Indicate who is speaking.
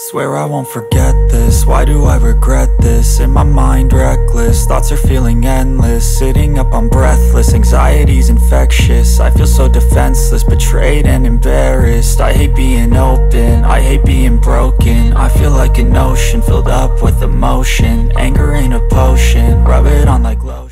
Speaker 1: Swear I won't forget this, why do I regret this? In my mind reckless, thoughts are feeling endless. Sitting up, I'm breathless, anxiety's infectious. I feel so defenseless, betrayed and embarrassed. I hate being open, I hate being broken. I feel like an ocean filled up with emotion. Anger ain't a potion, rub it on like lotion.